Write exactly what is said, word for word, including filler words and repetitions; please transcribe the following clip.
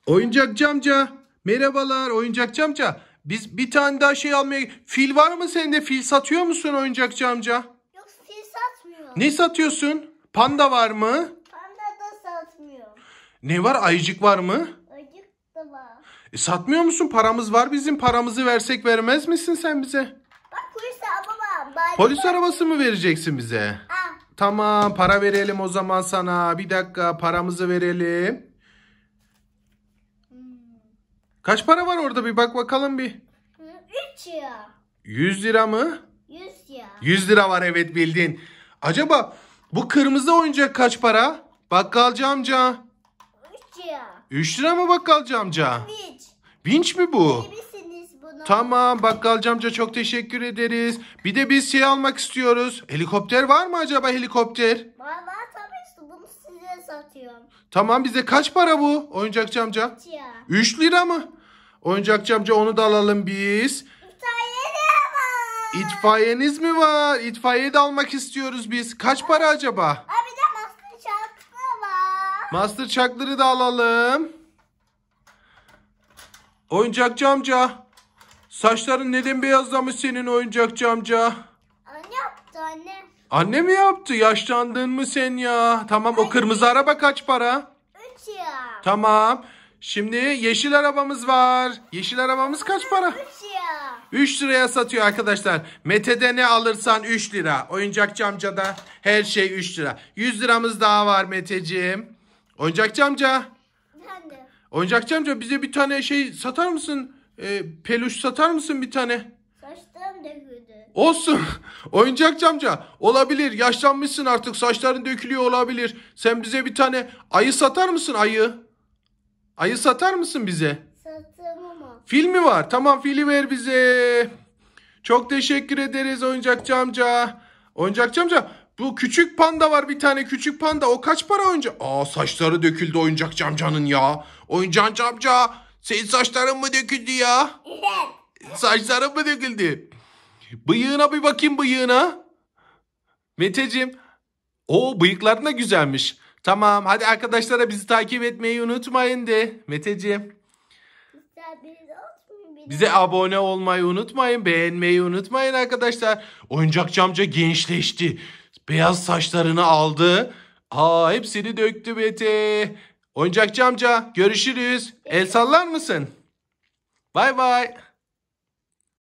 Oyuncakçı amca. Merhabalar oyuncakçı amca. Biz bir tane daha şey almaya... Fil var mı sende? Fil satıyor musun oyuncakçı amca? Yok, fil satmıyor. Ne satıyorsun? Panda var mı? Panda da satmıyor. Ne var? Ayıcık var mı? Ayıcık da var. E, satmıyor musun? Paramız var bizim. Paramızı versek vermez misin sen bize? Bak polis araba var. Polis arabası mı vereceksin bize? Ha. Tamam, para verelim o zaman sana. Bir dakika, paramızı verelim. Hmm. Kaç para var orada, bir bak bakalım bir. Üç ya. yüz lira mı? Yüz ya. yüz lira var, evet bildin. Acaba bu kırmızı oyuncak kaç para? Bakkalcı amca. Üç ya. üç lira mı bakkalcı amca? Üç. Vinç mi bu? Yemişsiniz bunu. Tamam bakkalcı amca, çok teşekkür ederiz. Bir de biz şey almak istiyoruz. Helikopter var mı acaba, helikopter? Var var tabii, bunu size satıyorum. Tamam, bize kaç para bu oyuncakçı amca? Üç ya. üç lira mı? Oyuncakçı amca, onu da alalım biz. İtalya var. İtfaiyeniz mi var? İtfaiye de almak istiyoruz biz. Kaç para acaba? Abi de maske çakma var. Master Chuck'ları da alalım. Oyuncakçı amca. Saçların neden beyazlamış senin oyuncakçı amca? Anne yaptı anne. Anne mi yaptı? Yaşlandın mı sen ya? Tamam, o kırmızı araba kaç para? Üç ya. Tamam. Şimdi yeşil arabamız var. Yeşil arabamız kaç para? Üç ya. üç liraya satıyor arkadaşlar. Mete'de ne alırsan üç lira. Oyuncakçı amcada her şey üç lira. yüz liramız daha var Meteciğim. Oyuncakçı amca. Ben de. Oyuncakçı amca, bize bir tane şey satar mısın? Ee, peluş satar mısın bir tane? Saçlarım döküldü. Olsun. Oyuncakçı amca, olabilir. Yaşlanmışsın artık, saçların dökülüyor olabilir. Sen bize bir tane ayı satar mısın, ayı? Ayı satar mısın bize? Satım ama. Fil mi var? Tamam, fili ver bize. Çok teşekkür ederiz oyuncakçı amca. Oyuncakçı amca, bu küçük panda var, bir tane küçük panda. O kaç para oyuncak? Aa, saçları döküldü oyuncakçı amcanın ya. Oyuncakçı amca, senin saçların mı döküldü ya? Evet. Saçların mı döküldü? Bıyığına bir bakayım, bıyığına. Meteciğim. O bıyıkların da güzelmiş. Tamam, hadi arkadaşlara bizi takip etmeyi unutmayın de. Meteciğim. Bize abone olmayı unutmayın. Beğenmeyi unutmayın arkadaşlar. Oyuncakçı amca gençleşti. Beyaz saçlarını aldı. Aa, hepsini döktü Mete. Oyuncakçı amca, görüşürüz. El sallar mısın? Bay bay.